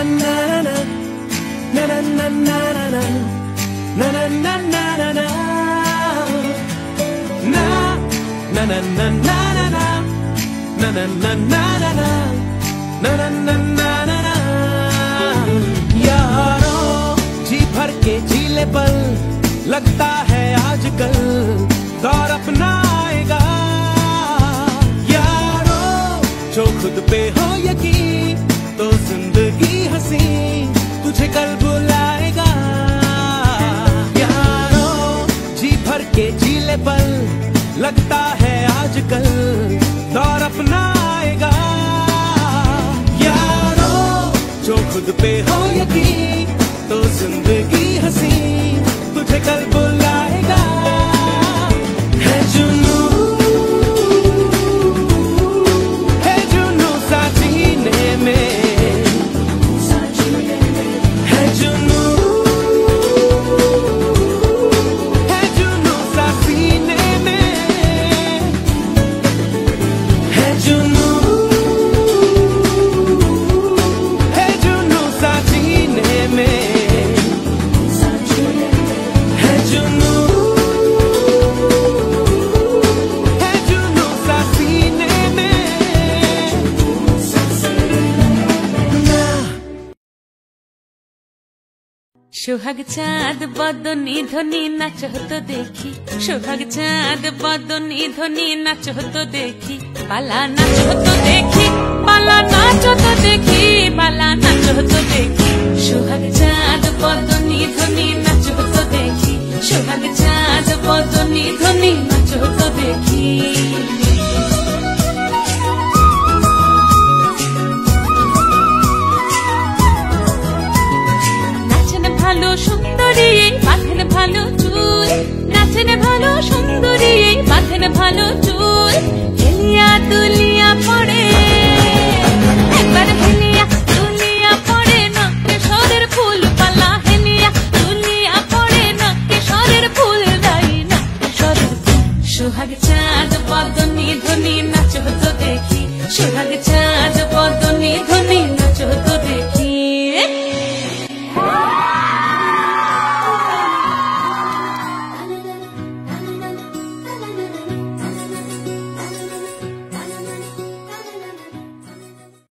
यारों जी भर के जीले पल, लगता है आजकल दौर अपना आएगा। यारों जो खुद पे हो यकीन, तो जिंदगी हंसी तुझे कल बुलाएगा। यारों जी भर के जीले पल, लगता है आजकल दौर अपना आएगा। यारों जो खुद पे हो यकीन, तो जिंदगी हंसी तुझे कल बुलाएगा। है जुनू सा जीने में, है जुनू सा सीने में, है जुनू सा जीने में, है जुनू सा सीने में। সোহাগ চাঁদ বদনী ধ্বনি নাচ হতো দেখি, সোহাগ চাঁদ বদনী ধ্বনি নাচ হতো দেখি, পালা নাচ হতো দেখি, পালা নাচ হতো দেখি, পালা নাচ হতো দেখি। সোহাগ চাঁদ বদনী ধ্বনি নাচ হতো দেখি, সোহাগ চাঁদ বদনী ধ্বনি নাচ হতো দেখি। ভালো সুন্দরী বাঁধেন ভালো চুল, নাচেন ভালো সুন্দরী বাঁধেন ভালো চুল, হেলিয়া দুলিয়া পড়ে